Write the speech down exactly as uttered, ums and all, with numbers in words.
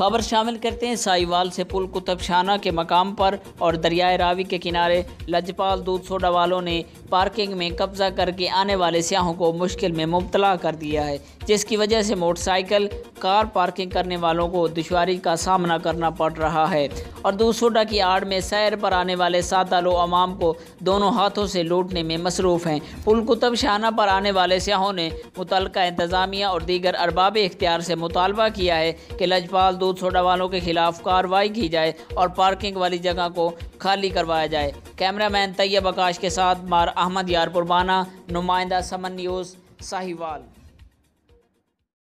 خبر شامل کرتے ہیں ساہیوال سے پل کتب شانہ کے مقام پر اور دریائے راوی کے کنارے لجپال دودھ سوڈا والوں نے پارکنگ میں قبضہ کر کے آنے والے سیاحوں کو مشکل میں مبتلا کر دیا ہے، جس کی وجہ سے موٹر سائیکل کار پارکنگ کرنے والوں کو دشواری کا سامنا کرنا پڑ رہا ہے اور دودھ سوڈا کی آڑ میں سیر پر آنے والے سادہ لو عوام کو دونوں ہاتھوں سے لوٹنے میں مصروف ہیں۔ پل کتب شانہ پر آنے والے سیاحوں نے متعلقہ انتظامیہ اور دیگر ارباب اختیار سے مطالبہ کیا ہے کہ لجپال دودھ سوڈا والوں کے خلاف کارروائی کی جائے اور پارکنگ والی جگہ کو خالی کروایا جائے۔ کیمرہ مین طیب آکاش کے ساتھ مار احمد یار پربانہ، نمائندہ سمن نیوز، ساہیوال۔